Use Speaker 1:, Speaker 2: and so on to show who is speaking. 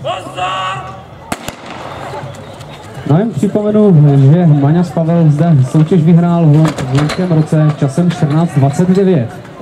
Speaker 1: No jen připomenu, že Maňas Pavel zde soutěž vyhrál v loňském roce časem 14:29.